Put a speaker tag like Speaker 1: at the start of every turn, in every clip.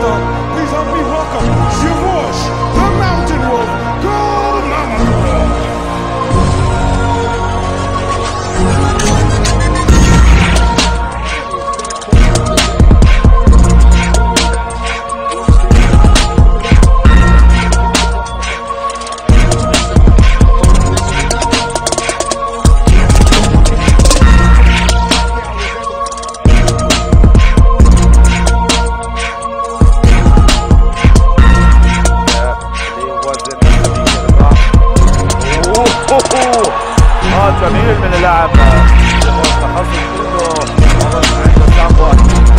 Speaker 1: superstar. Please help me welcome Zhivosh, the Mountain Wolf, Gold Mama.
Speaker 2: جميل من اللاعب تخصص انه عنده صعبه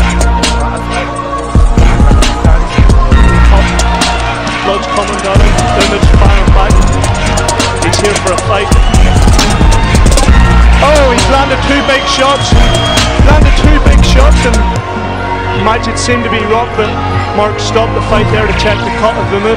Speaker 3: Blood's coming down him, Image firing back. He's here for a fight. Oh, he's landed two big shots. And Majid seemed to be rocked, but Mark stopped the fight there to check the cut of Image.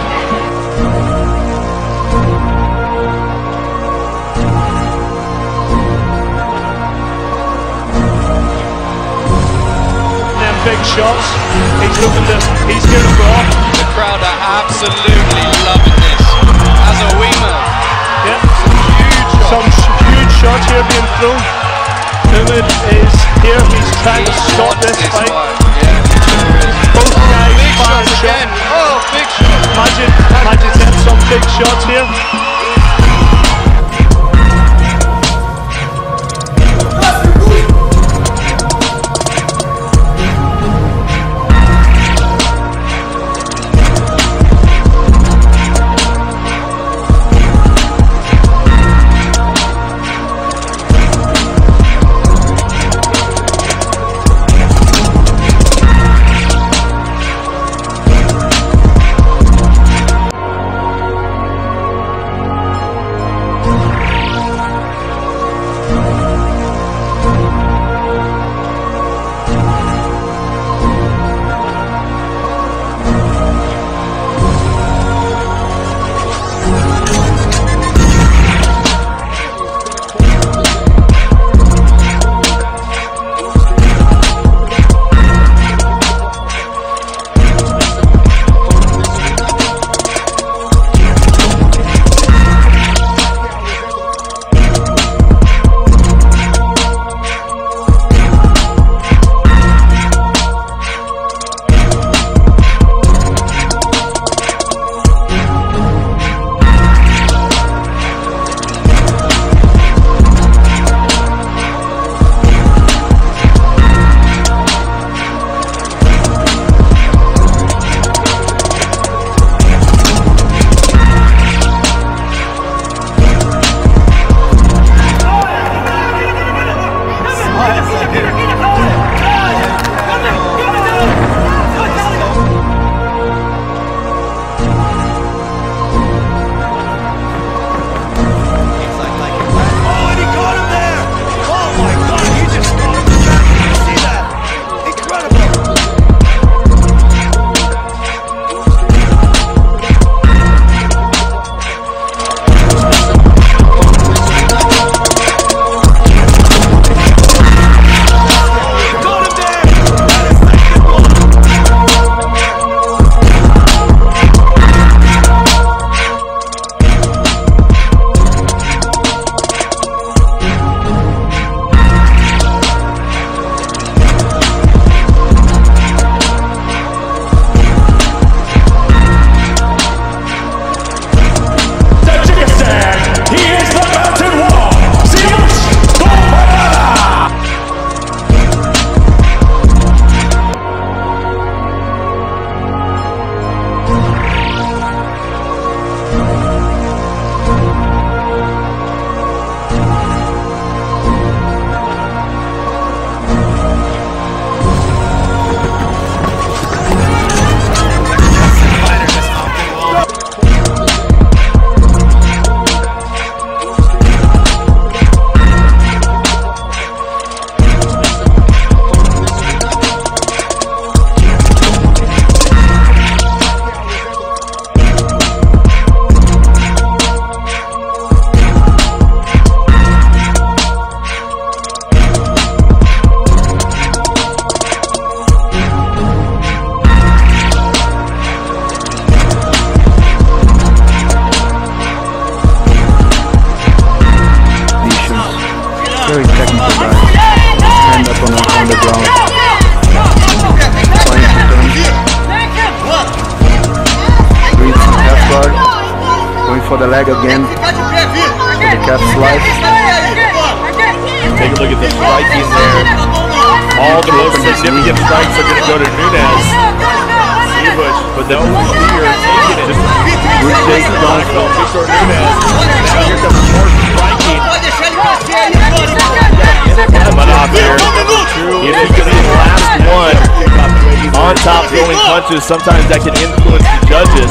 Speaker 3: Big shots. He's here to go.
Speaker 4: The crowd are absolutely loving this. As a winger.
Speaker 3: Yep. Some huge shots here being thrown. Umid is here. He's trying to stop this fight.
Speaker 4: Yeah.
Speaker 3: Both guys
Speaker 4: big
Speaker 3: firing
Speaker 4: shots again.
Speaker 3: shots.
Speaker 4: Oh, big shot.
Speaker 3: Majid's hit some big shots here.
Speaker 5: Very technical guy. Hand up on the ground. Trying to turn. Reads some half guard. Going for the leg again. For the calf slice.
Speaker 2: Take a look at the striking there. All the most significant strikes are going to go to Nunes. Bush, but no fear taking it.
Speaker 5: Good shake down.
Speaker 2: Victor Nunes. Now here comes more striking. But off here. If he can be the last one on top throwing punches, sometimes that can influence the judges.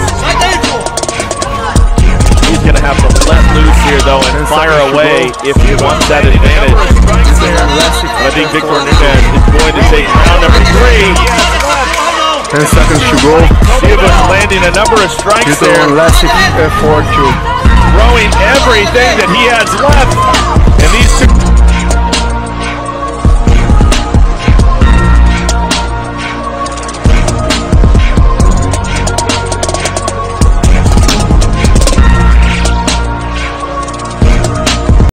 Speaker 2: He's going to have to let loose here, though, and fire away if he wants that advantage. I think Victor Nunes is going to take round number 3.
Speaker 5: 10 seconds to go.
Speaker 2: Bush landing a number of strikes there.
Speaker 5: Last effort to
Speaker 2: throwing everything that he has left.